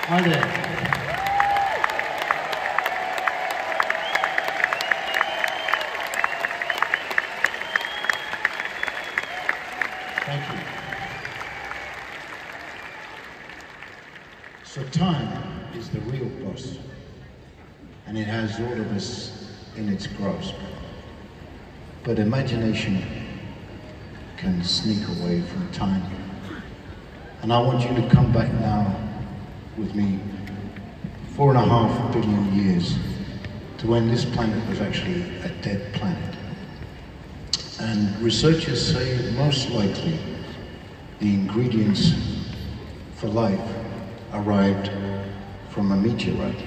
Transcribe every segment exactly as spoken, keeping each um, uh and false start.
Hi there. Thank you. So time is the real boss, and it has all of us in its grasp. But imagination can sneak away from time. And I want you to come back now with me four and a half billion years to when this planet was actually a dead planet. And researchers say most likely the ingredients for life arrived from a meteorite.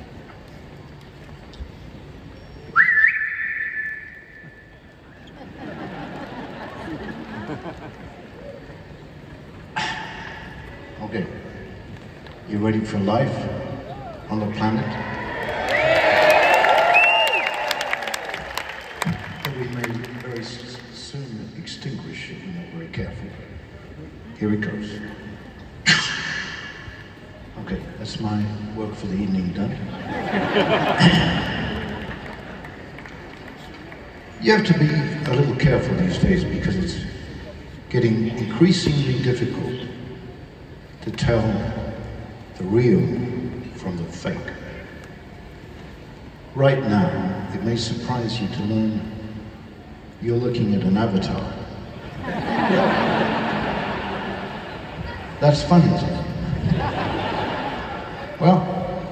Okay, you ready for life on the planet? That we may very soon extinguish if we're not very careful. Here it goes. Okay, that's my work for the evening done. You have to be a little careful these days because it's getting increasingly difficult to tell the real from the fake. Right now, it may surprise you to learn you're looking at an avatar. That's funny, isn't it? Well,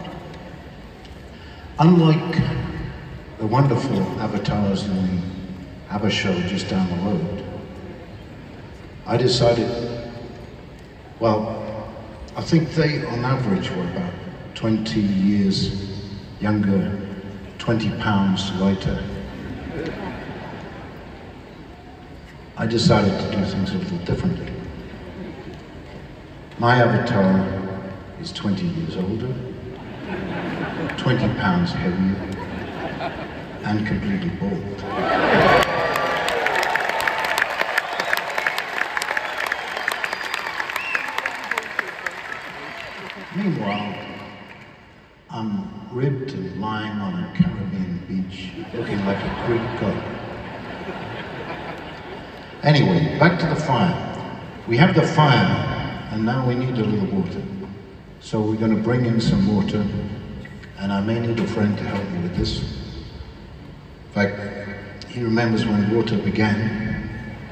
unlike the wonderful avatars in the ABBA show just down the road, I decided, well, I think they, on average, were about twenty years younger, twenty pounds lighter. I decided to do things a little differently. My avatar is twenty years older, twenty pounds heavier, and completely bald. Meanwhile, I'm ribbed and lying on a Caribbean beach, looking like a Greek god. Anyway, back to the fire. We have the fire, and now we need a little water. So we're going to bring in some water, and I may need a friend to help me with this. In fact, he remembers when water began,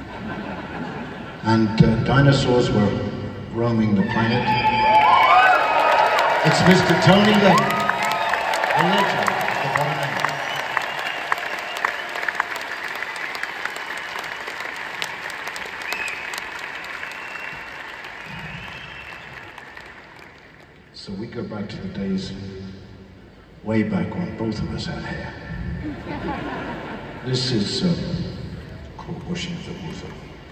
and uh, dinosaurs were roaming the planet. It's Mister Tony Lane, the legend of the bottom end. So we go back to the days way back when both of us had hair. This is uh, called Washing the Water.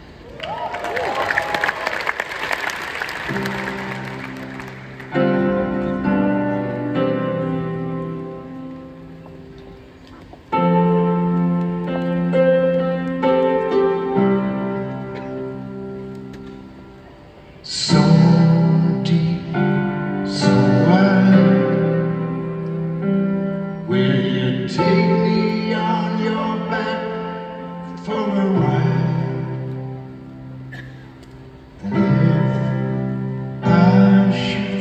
So deep, so wide, will you take me on your back for a ride? And if I should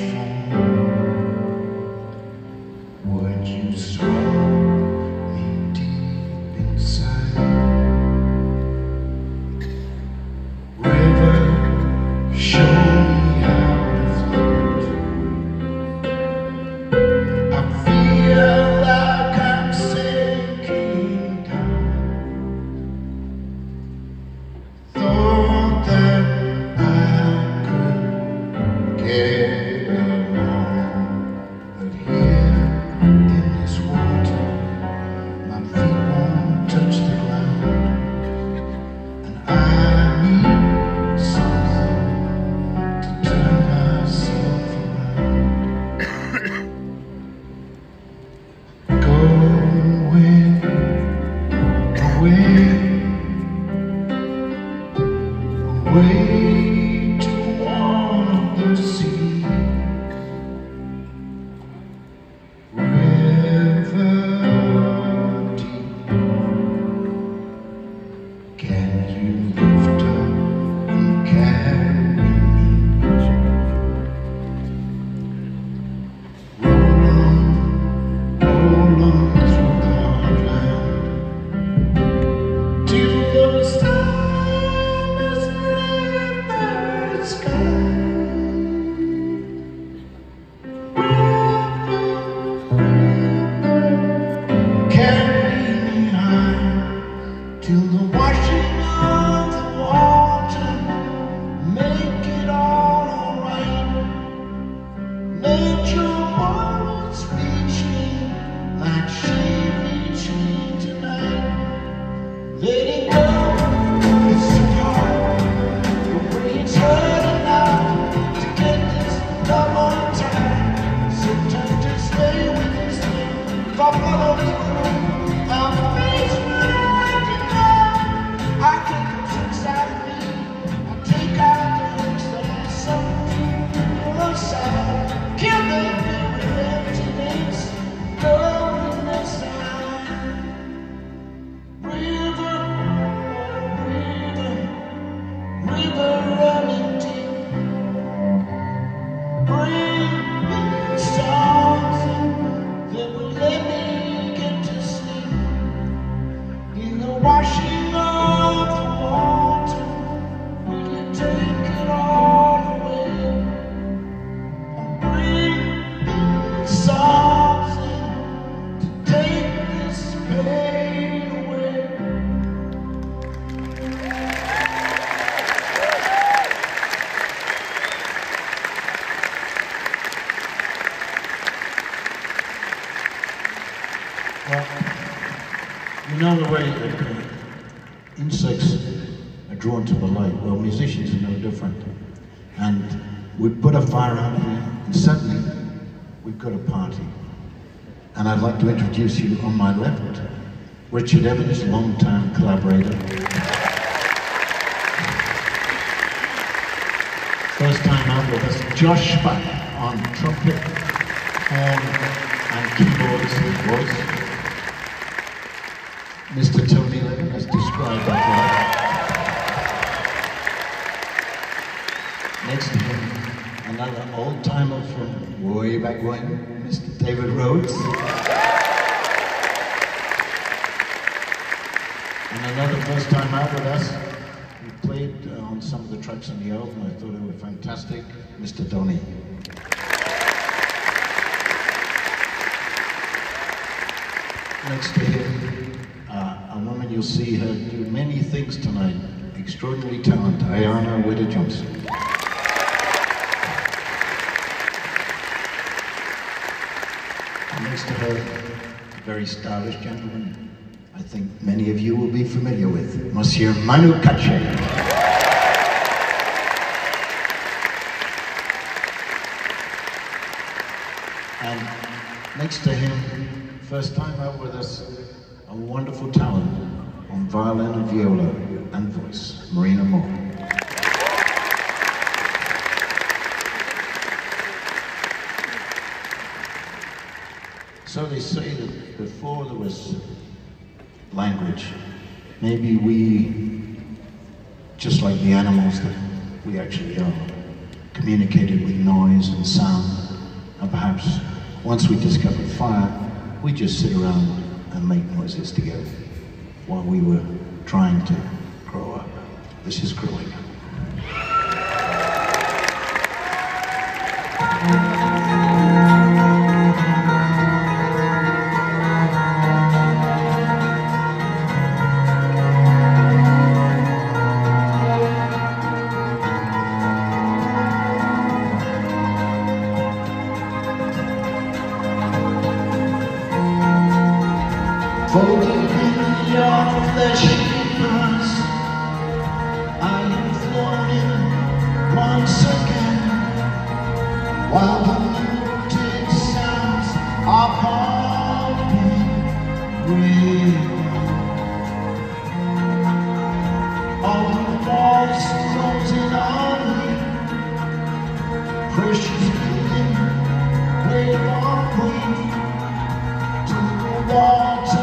fall, would you swallow me deep inside? River, show me take it all away and bring something to take this pain away. Well, you know the way that uh, insects are drawn to the light. Well, musicians are no different. And we put a fire out here, and suddenly we've got a party. And I'd like to introduce you on my left, Richard Evans, long-time collaborator. First time out with us, Josh Spack on trumpet, horn, and keyboards and voice. Mister Tony Levin, as described by Next to him, another old-timer from way back when, Mister David Rhodes. And another first time out with us, he played uh, on some of the tracks on the album. I thought they were fantastic, Mister Donny. Next to him, uh, a woman you'll see her do many things tonight. Extraordinary talent, Ayana Witter-Johnson. Next to her, a very stylish gentleman, I think many of you will be familiar with, Monsieur Manu Katché. And next to him, first time out with us, a wonderful talent on violin and viola and voice, Marina Moore. So they say that before there was language, maybe we, just like the animals that we actually are, communicated with noise and sound. And perhaps once we discovered fire, we just sit around and make noises together while we were trying to grow up. This is growing up. Folded in your flesh burns, I am floating once again, while the muted sounds are pumping rain. All the walls closing on me, precious feeling, wave on wave, to the water.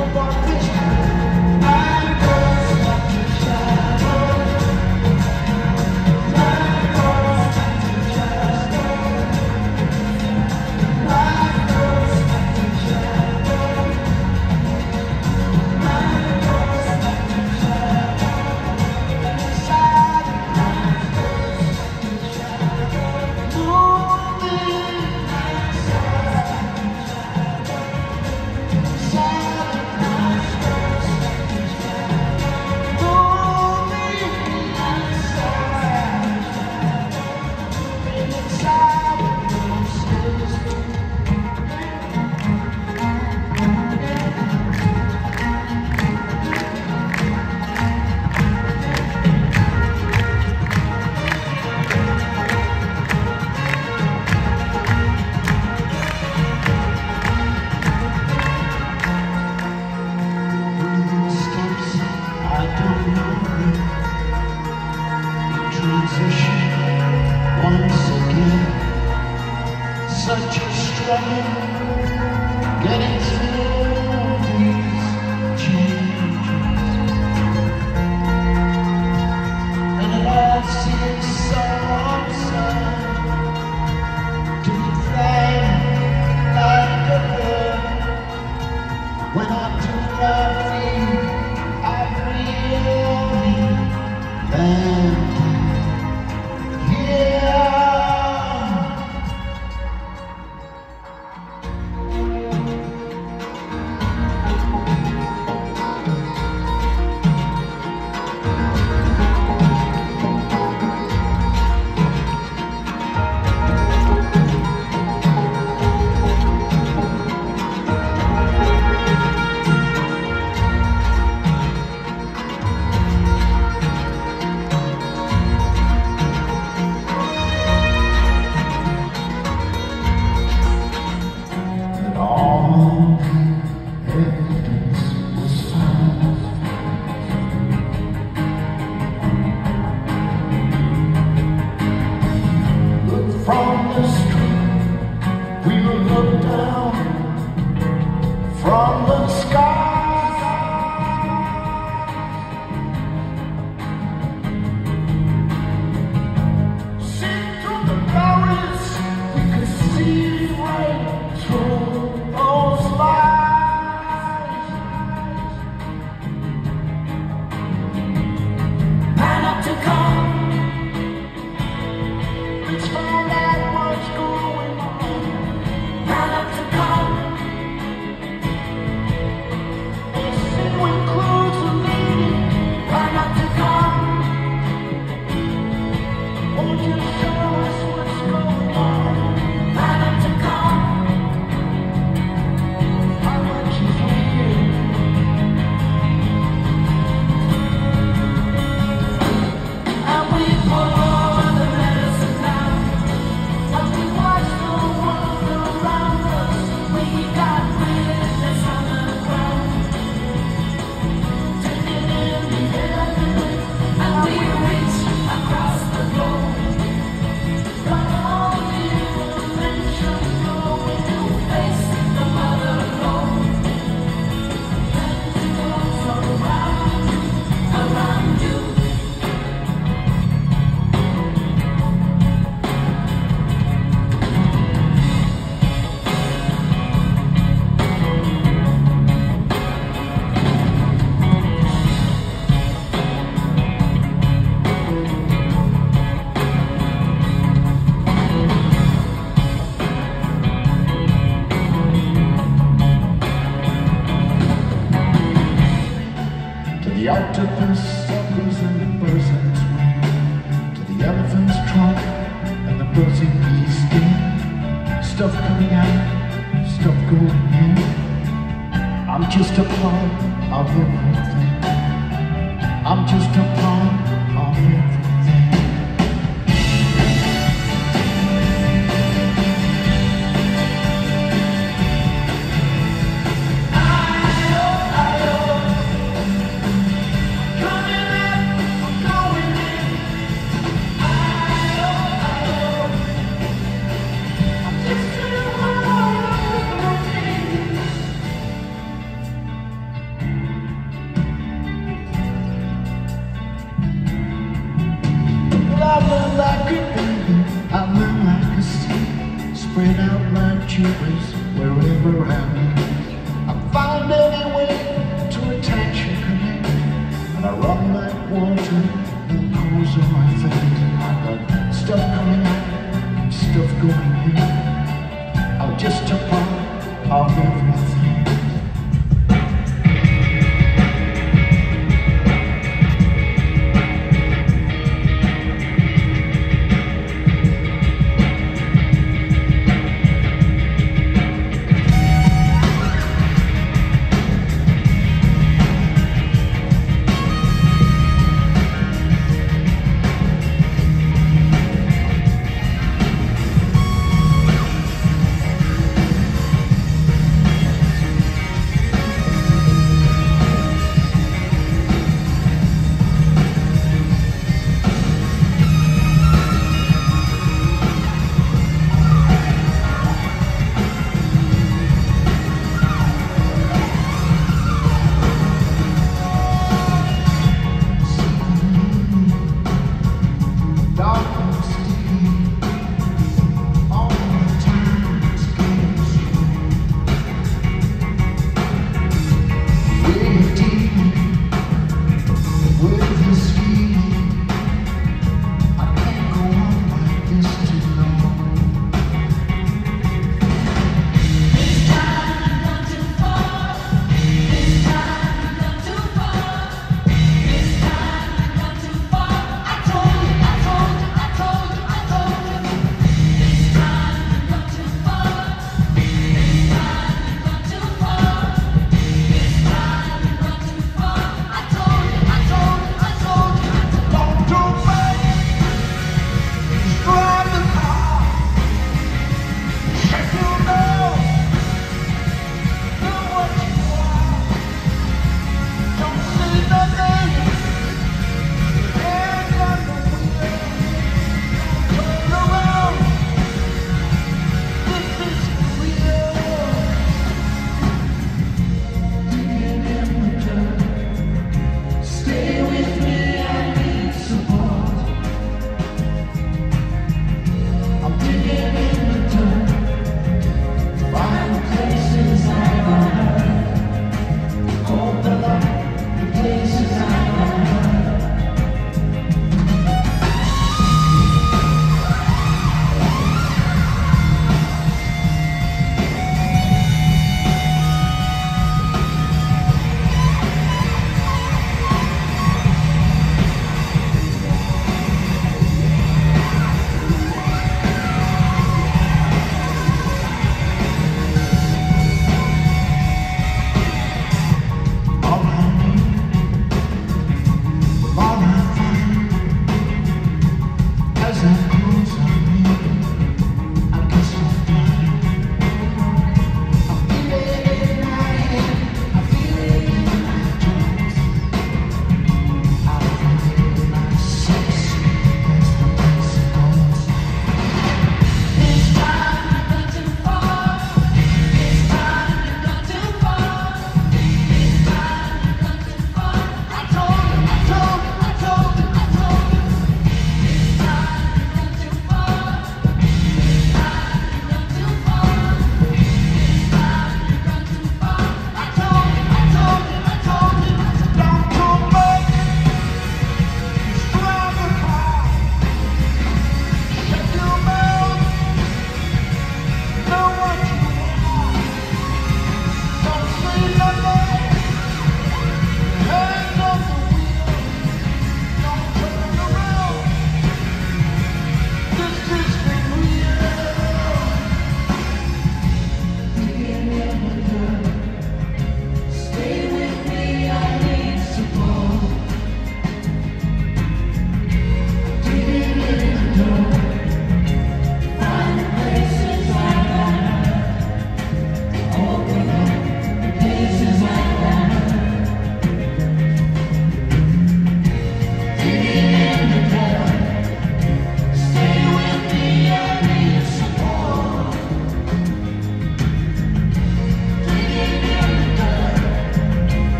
Such a struggle getting through these changes, and it all seems so absurd to be flying like a bird. When I do not feel I really landed here. From the street, we will look down from the sky. See through the barriers, we could see right through those lies. Man up to come. It's found out what's going on. Man up to come. And sin when clothes are leading. Man up to come. Won't you show us what's going on? Man up to come. How much is real? And we pour the medicine down. As we watch the world around us, we got witness on the ground. Taking in the evidence, and we reach across the globe. Got all the information going to face the mother lode. Tentacles around, around you. To the octopus suckers and the birds in its wing, to the elephant's trunk and the buzzing bee's sting. Stuff coming out, stuff going in. I'm just a part of everything. I'm just a part of everything. spread out like cherries wherever I am. I find any way to attach and connect, and I run like water in the pores of my veins. I got stuff coming out and stuff going in. I'm just a part of everything.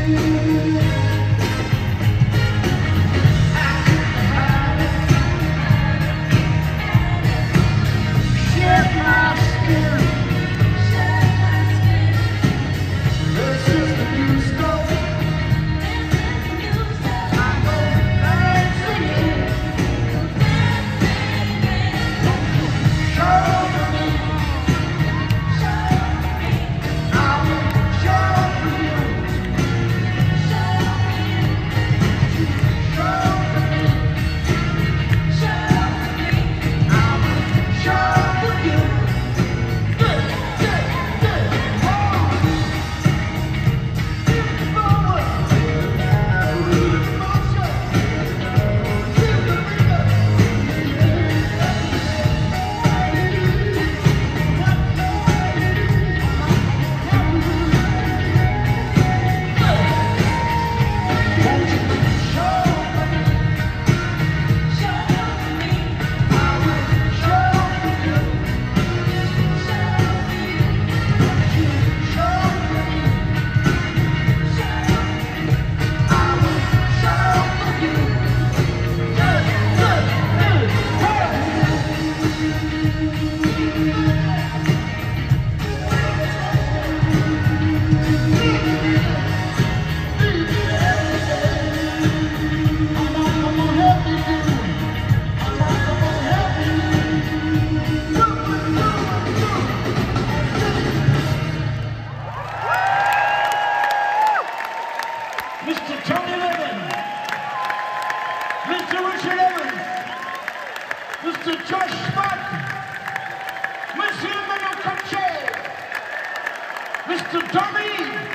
Mister Tommy,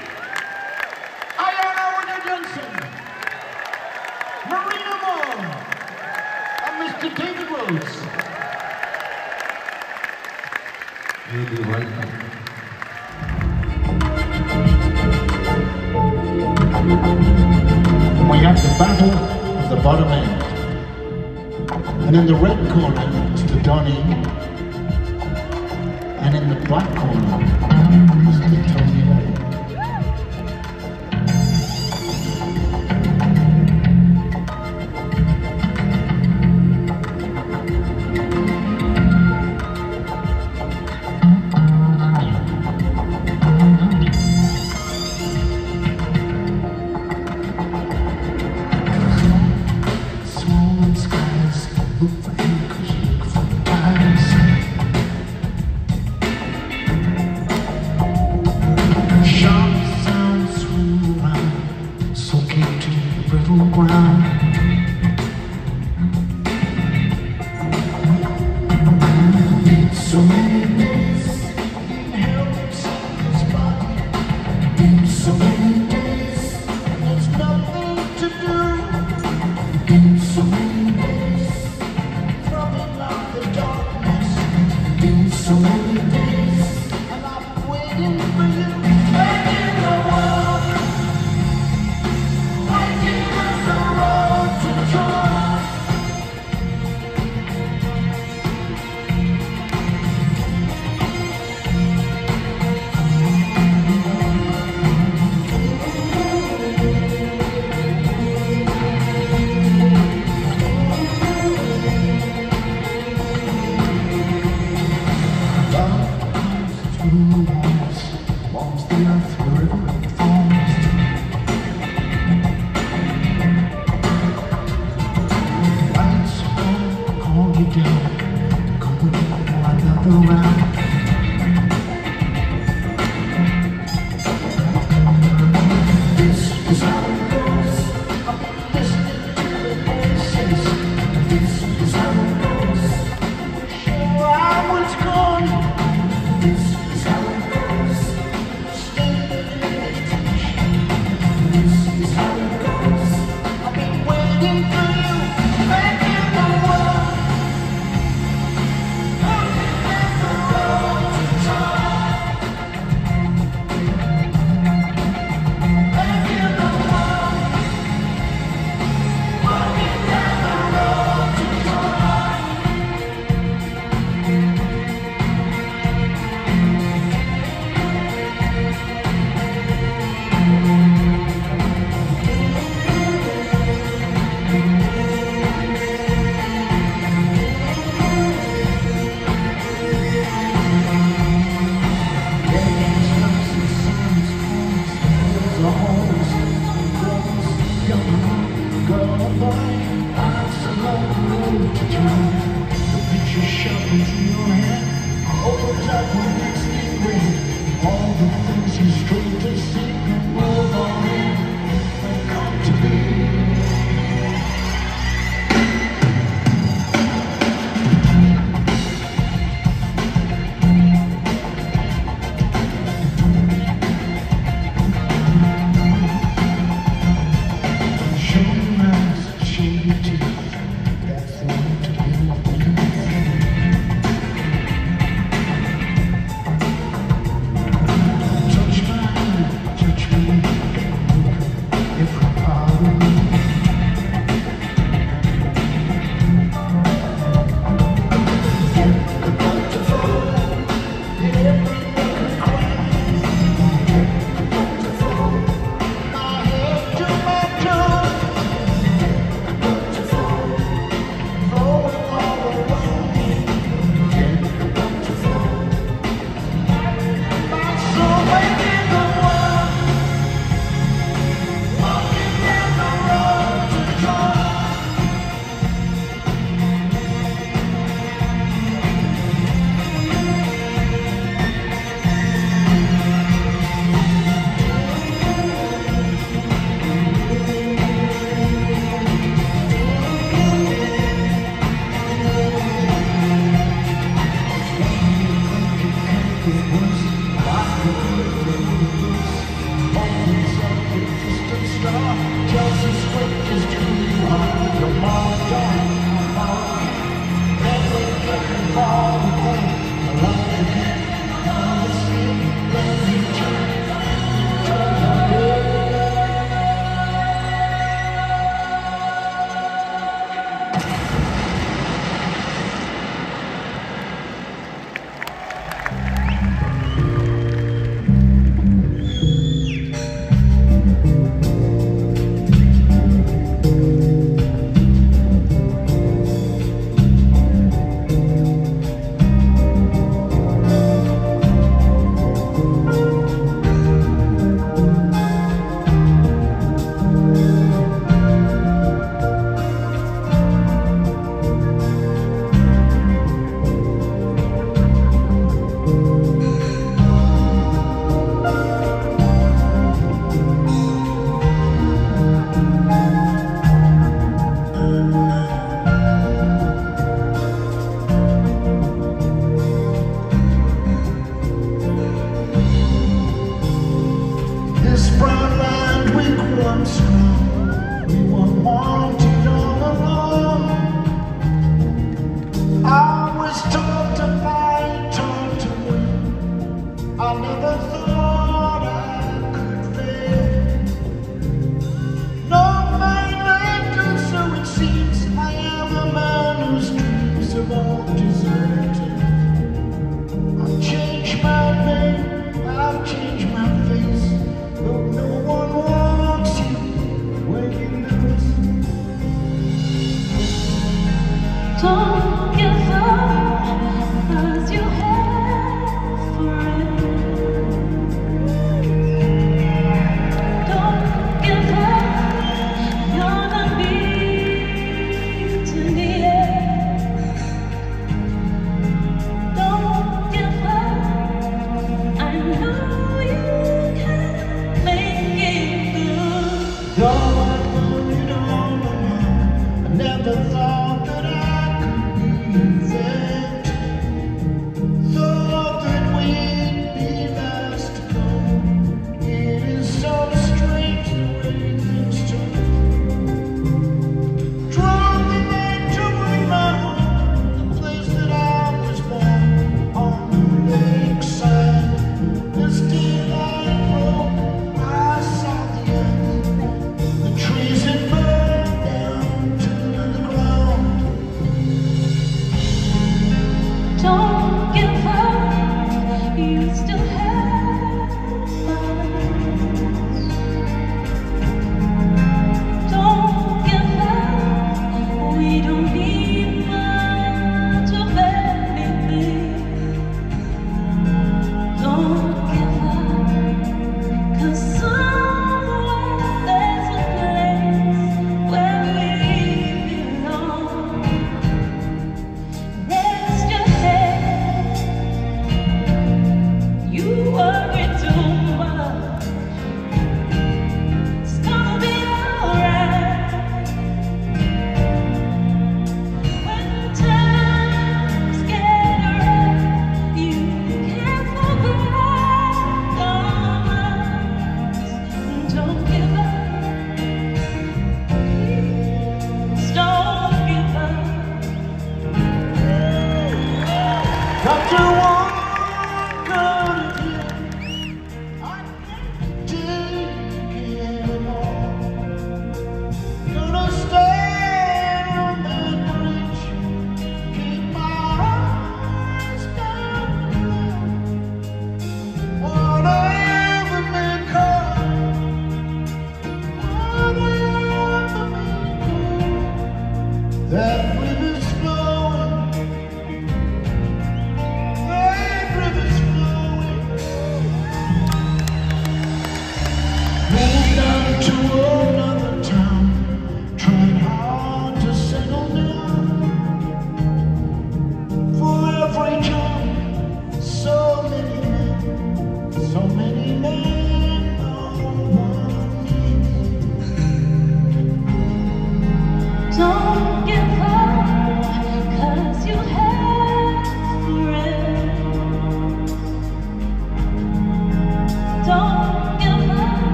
Ayana Winnie Johnson, Marina Moore, and Mister David Rose. We'll be right back. We have the battle of the bottom end. And in the red corner, Mister Donny. And in the black corner, Mister Tony Levin. Swollen skies, look for anchors, look for guys. The picture shuffles in your head, opens up when next thing read. All the things you strove to seek move on in and come to be.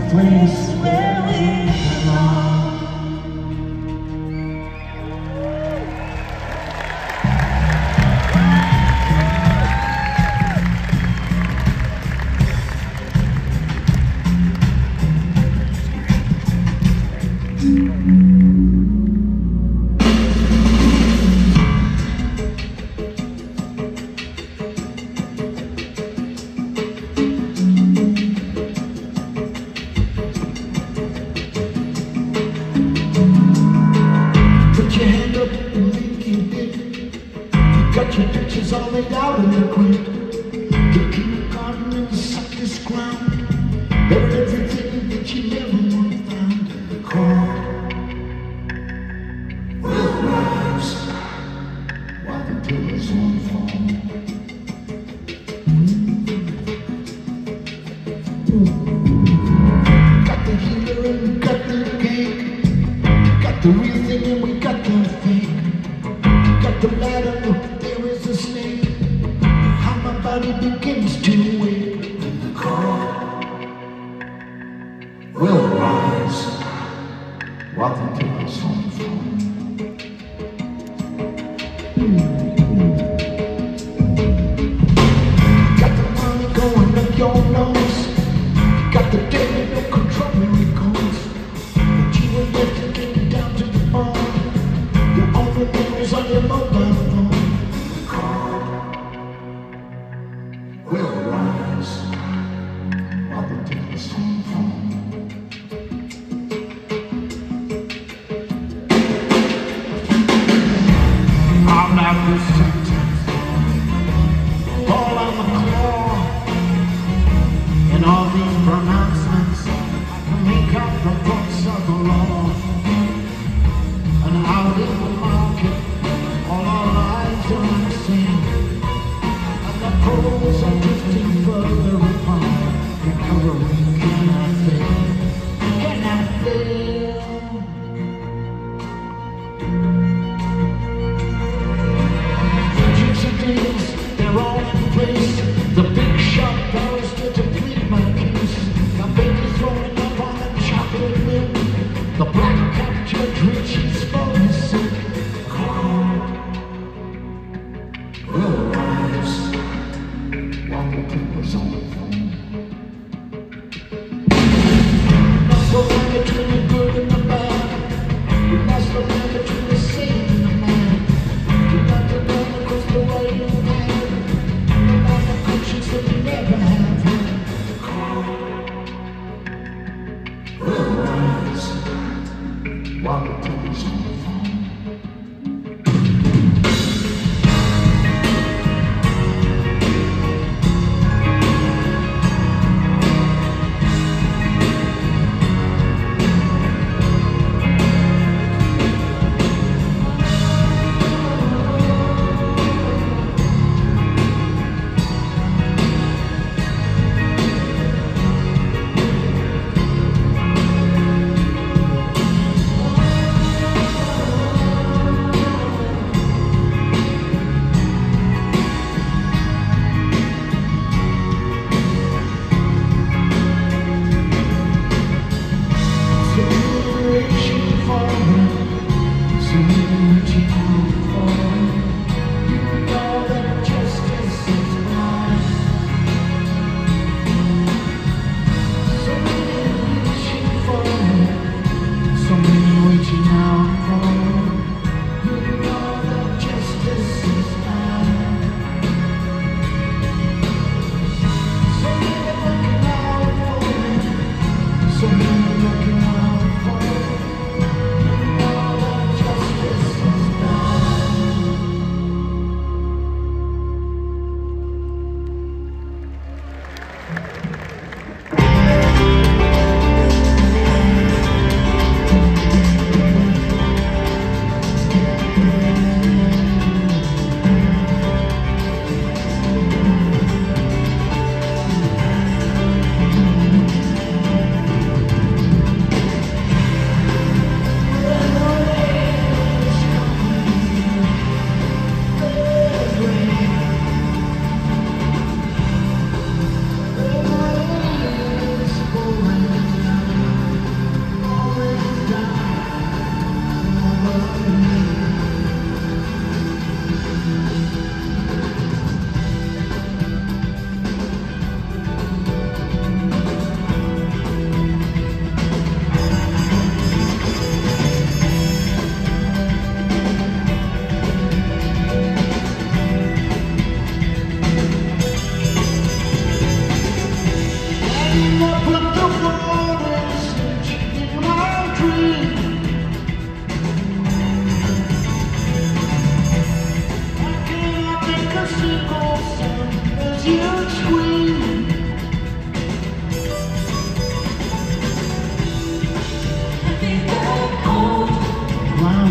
place where we belong. Got your pictures all laid out in the grid. The kindergarten in the softest ground. Buried everything that you never would have found in the cold. Will rise while the pillars won't fall. Got the healer and we got the cake. Got the real thing and we got the fake. Got the ladder. How my body begins to wake in the cold. Will rise while the pillars won't fall. Got the money going up your nose. Got the day no control where it goes. But you were left to get it down to the bone. Your only memories on your mobile phone. Will rise while the pillars won't fall. I'm not this sentence, fall on the claw. In all these pronouncements, I can make out the voice of the law. And out in the market, all our lives are the same. The poles are drifting further apart, recovering cannot fail, cannot fail. Gypsy days, they're all in place.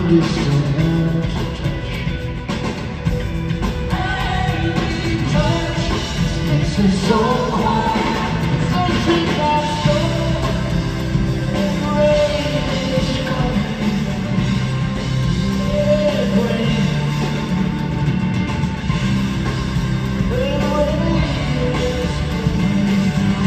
you still want to touch. Touch, this is so quiet, something that's so rain is coming down. Red rain, red rain is coming down.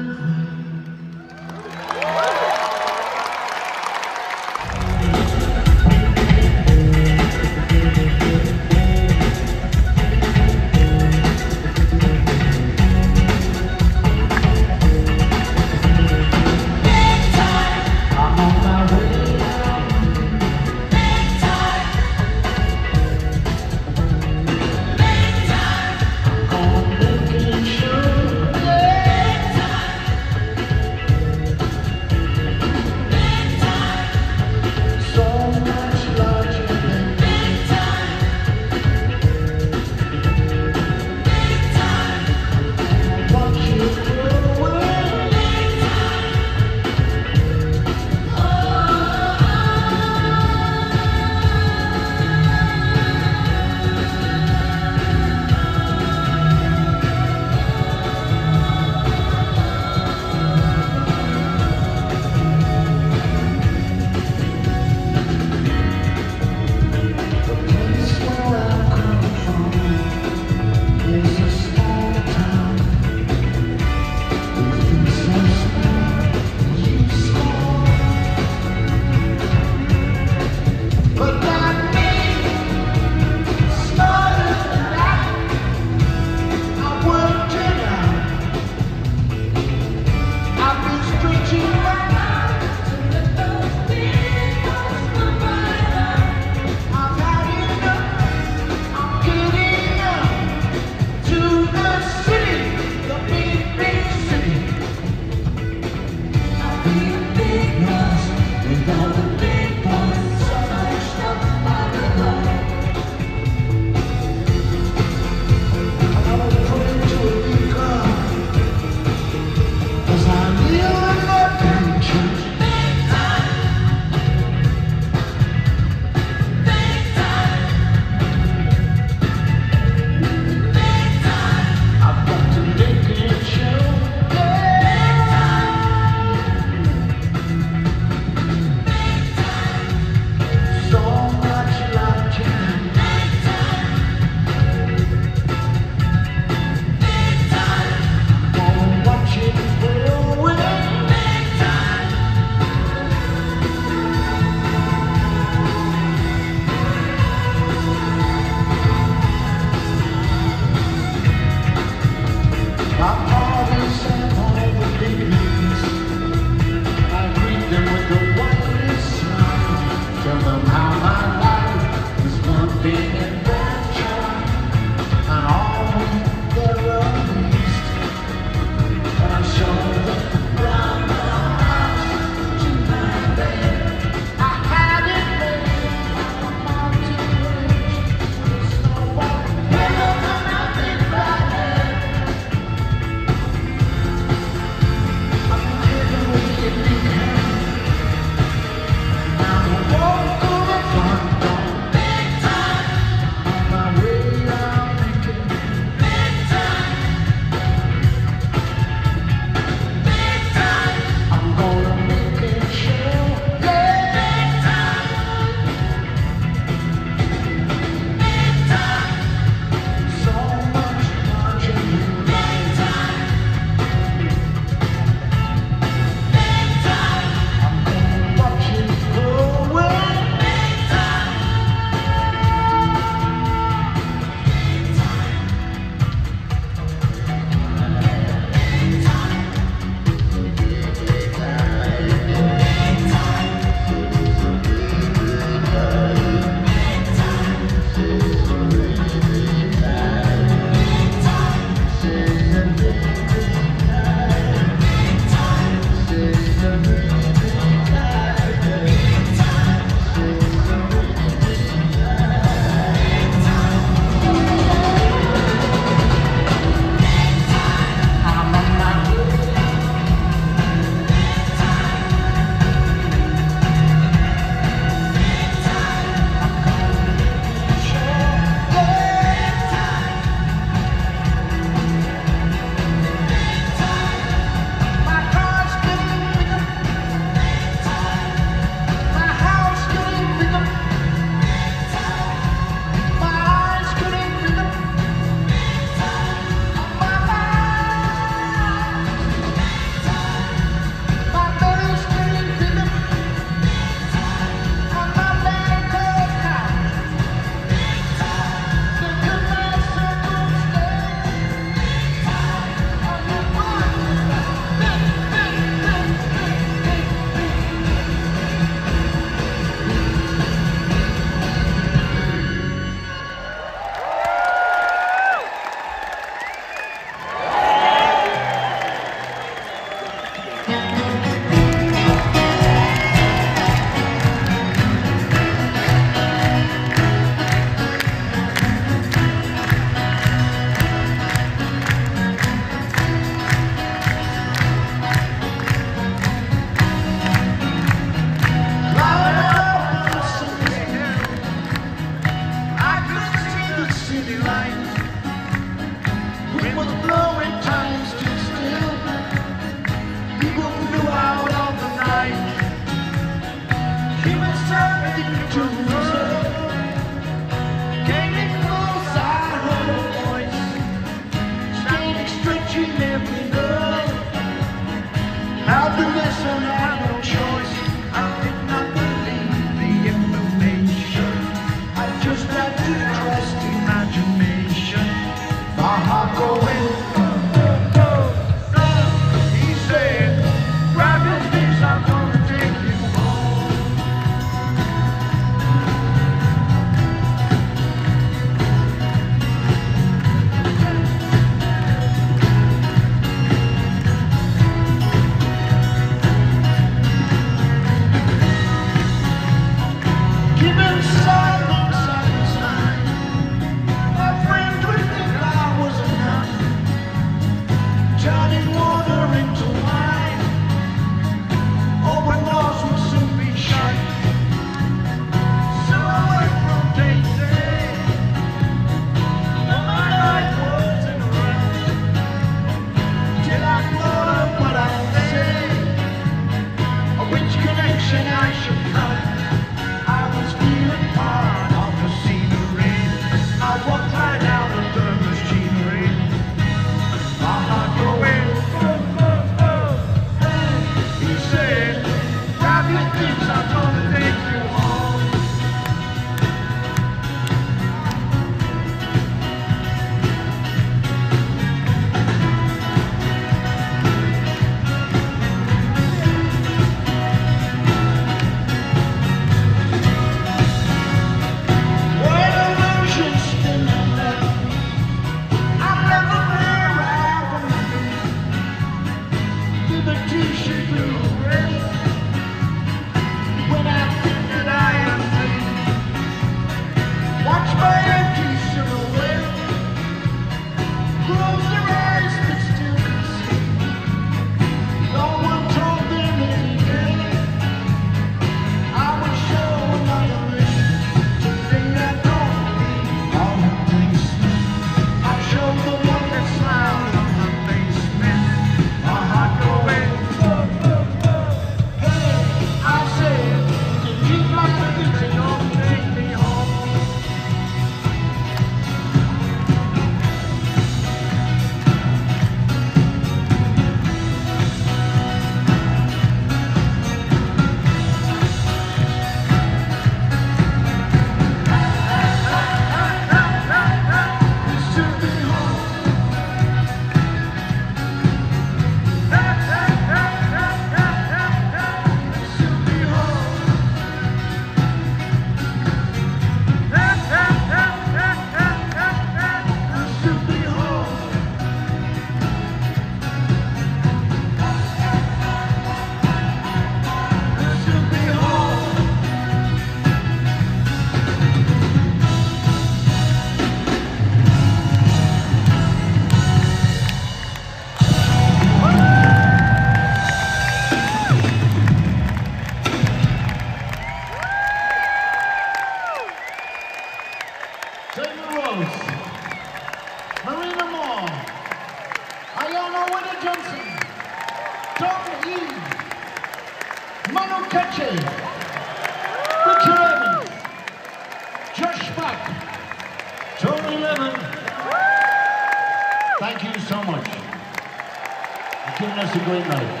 Thank you so much. You've given us a great night.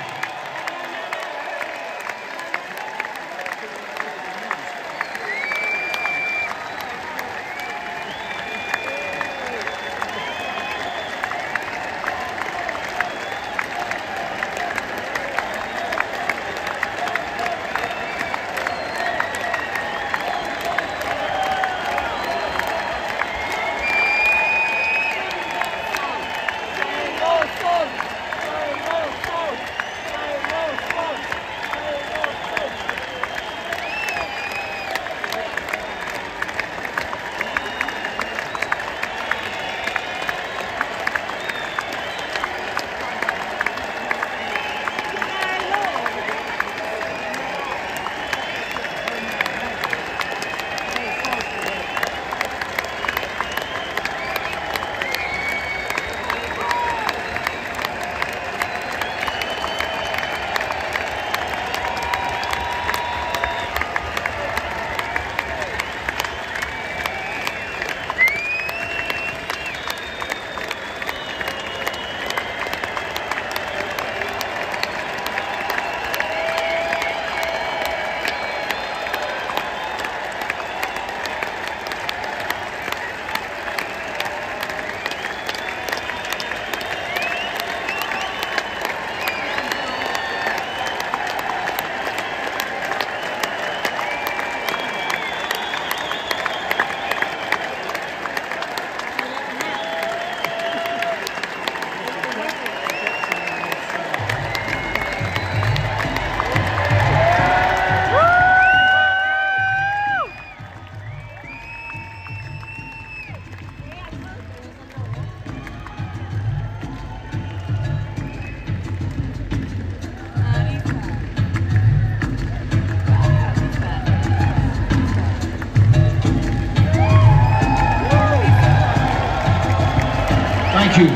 Thank you.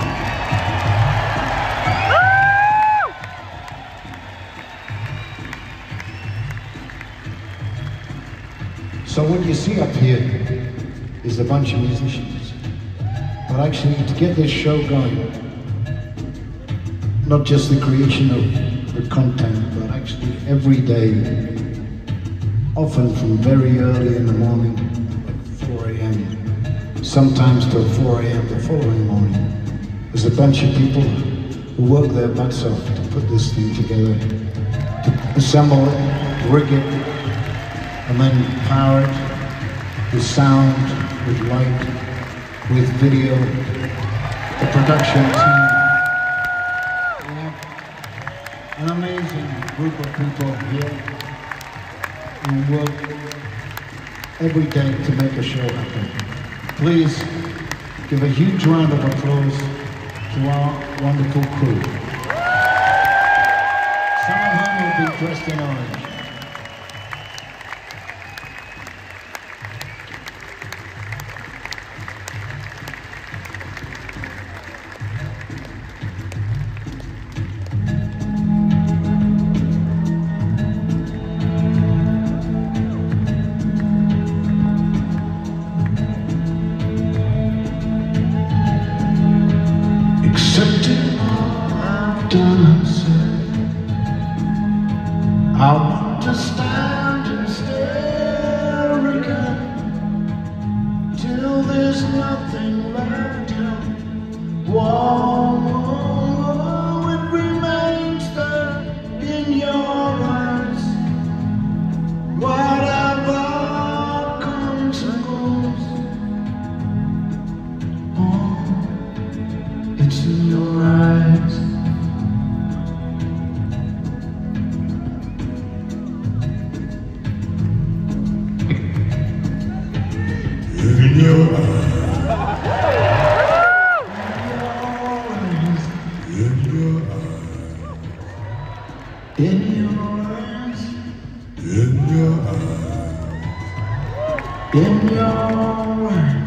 So what you see up here is a bunch of musicians. But actually, to get this show going, not just the creation of the content, but actually every day, often from very early in the morning, like four A M, sometimes till four A M the following morning, there's a bunch of people who work their butts off to put this thing together, to assemble it, rig it, and then power it with sound, with light, with video, the production team. We have an amazing group of people here who work every day to make a show happen. Please give a huge round of applause to our wonderful crew. Some of whom will be dressed in orange. I want to stand and stare again till there's nothing left. Whoa, whoa, it remains there in your eyes. Whatever comes and goes, oh, it's in your eyes. In your eyes, in your eyes, in your eyes, in your eyes, in your eyes.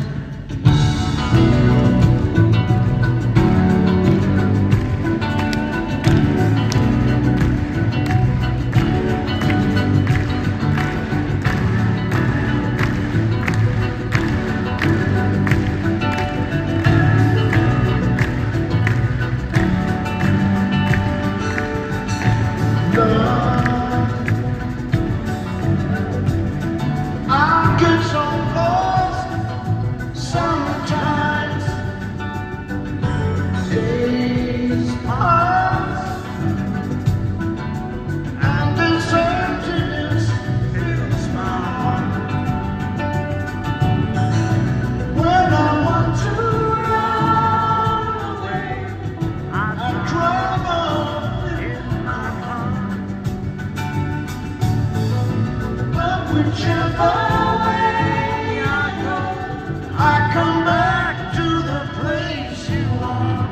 whichever way I go, I come back to the place you are.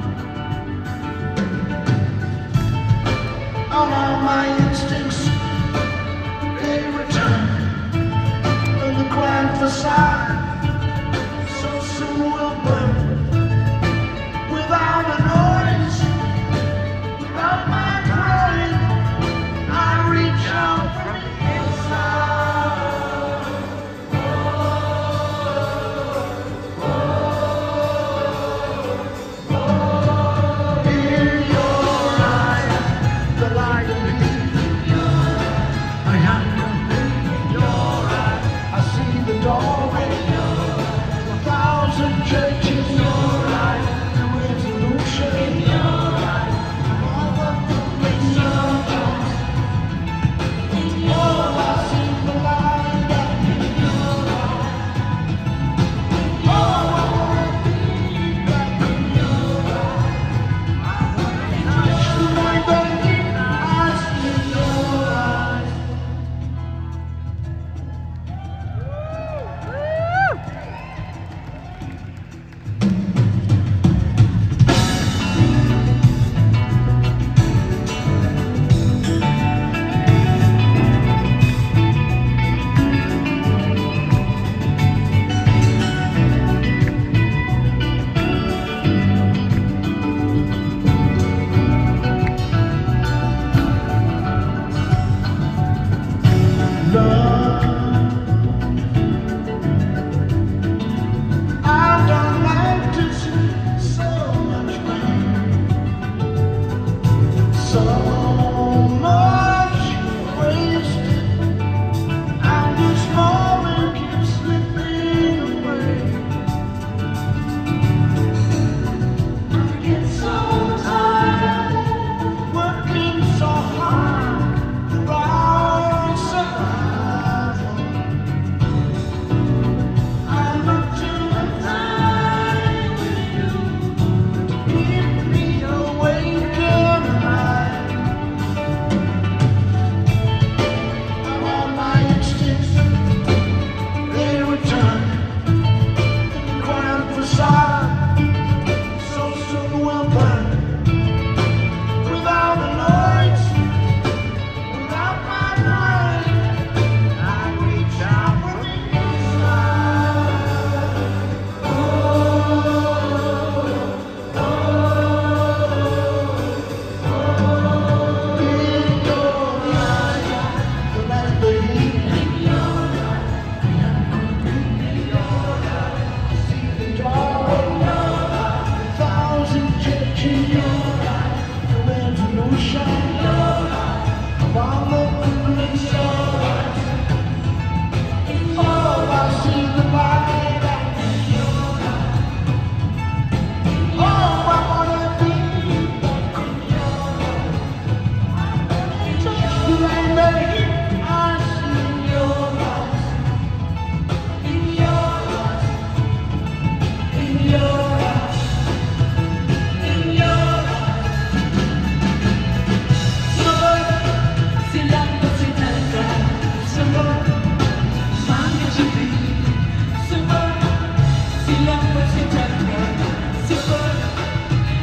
All my instincts, they return, and the grand facade so soon will burn. Without a noise, without my pride, I reach out from inside. Oh, oh, oh. In your eyes, the light of me. I have nothing in your eyes. I see the doorway, a thousand churches in your eyes. In your eyes, all of the things in your eyes. Oh, I see the light in your eyes. Oh, I wanna be back in your eyes. I wanna touch the light baby, I see in your eyes.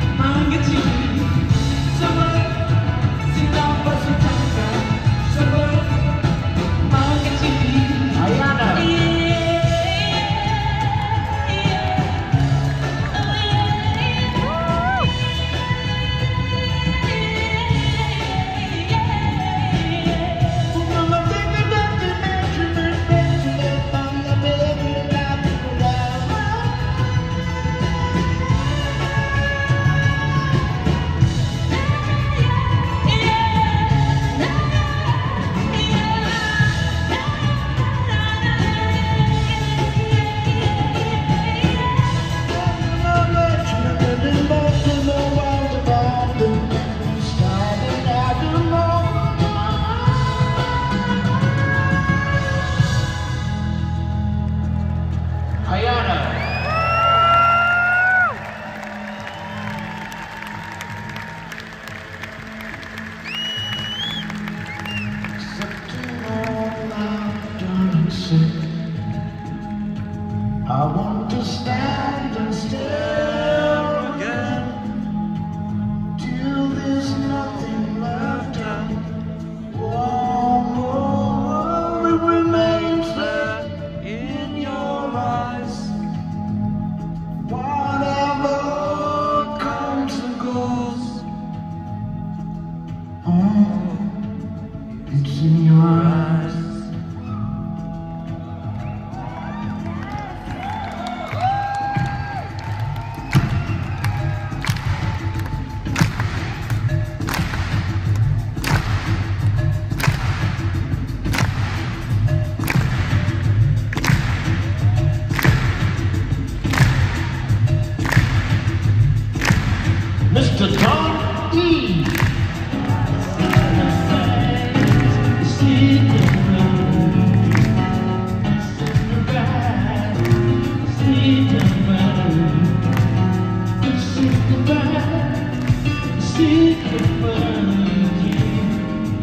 Super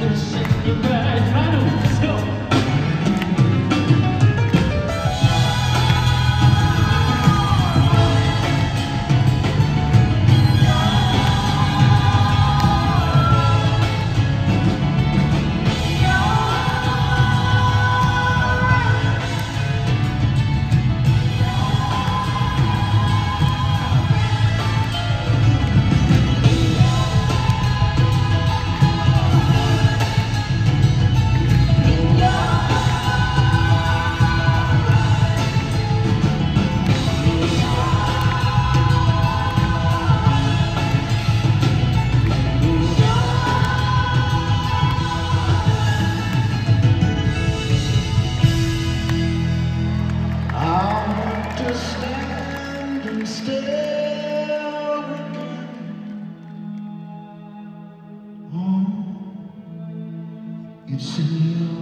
It's in your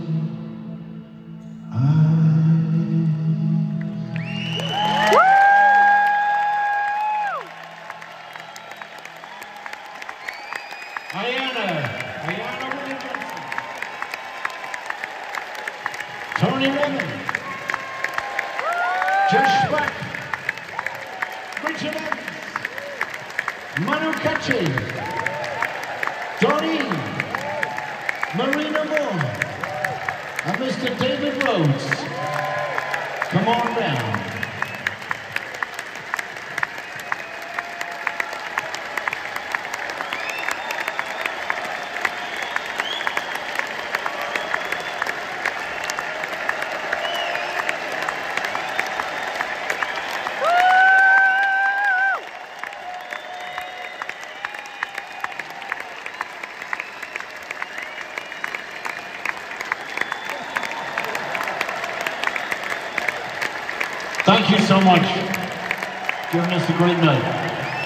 eyes. Ayana, Ayana Williams, Tony Woman, Josh Swack, Richard Evans, Manu Katchi, Donnie, Marina Moore, and Mister David Rhodes. Come on down. Thank you so much for giving us a great night.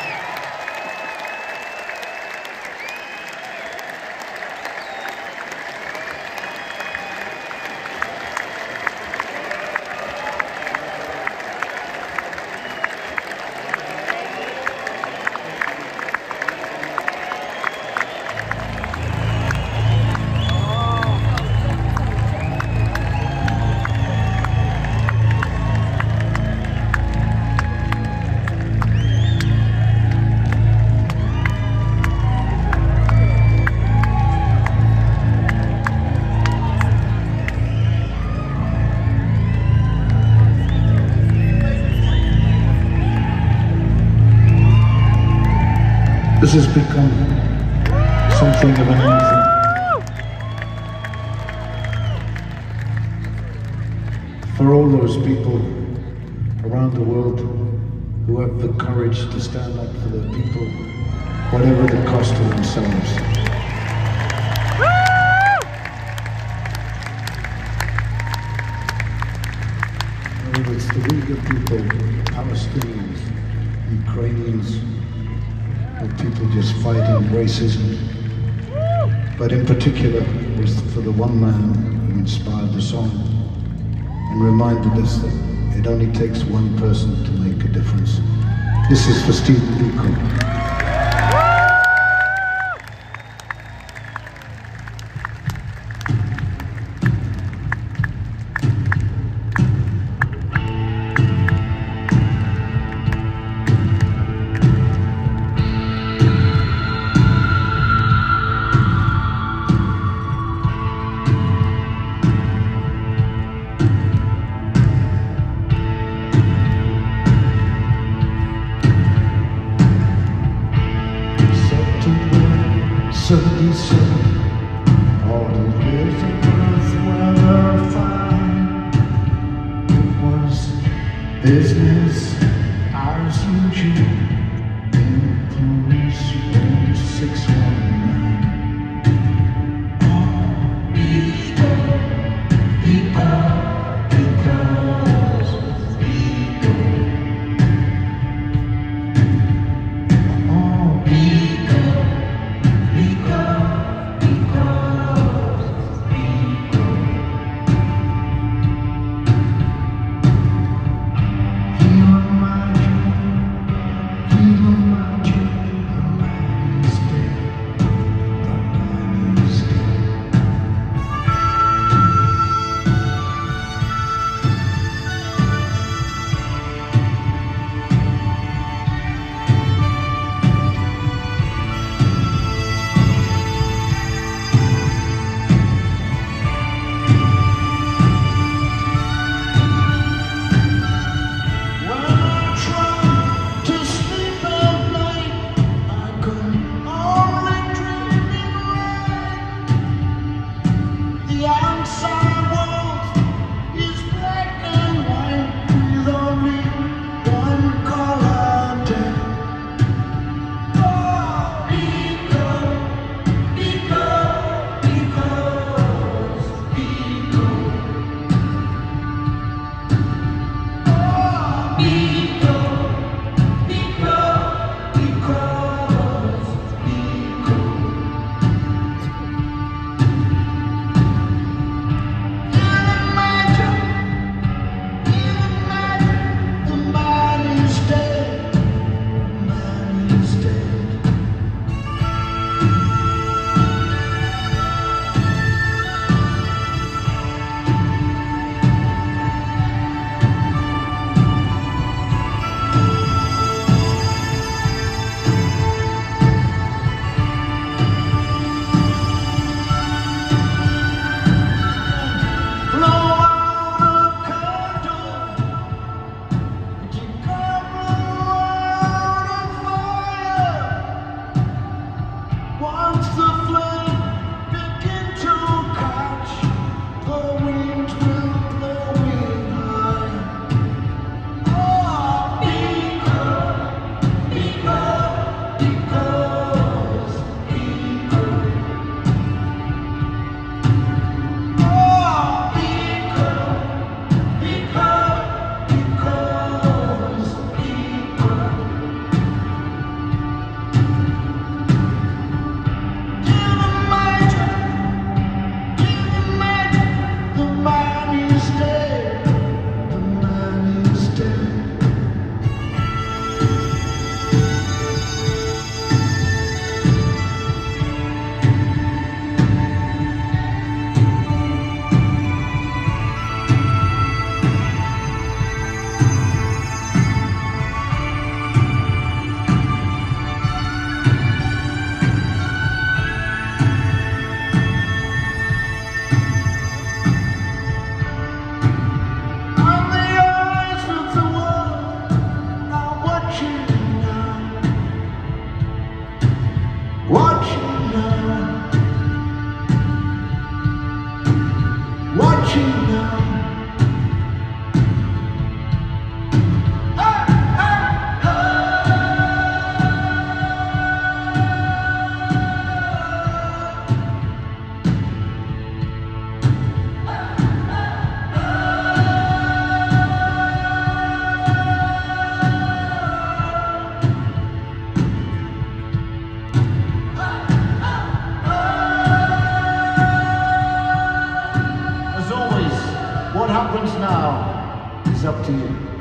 This has become something of an anthem for all those people around the world who have the courage to stand up for their people, whatever the cost of themselves. Whether it's the Uyghur people, Palestinians, Ukrainians, or people just fighting racism. But in particular, it was for the one man who inspired the song and reminded us that it only takes one person to make a difference. This is for Steve Biko. happens now is up to you.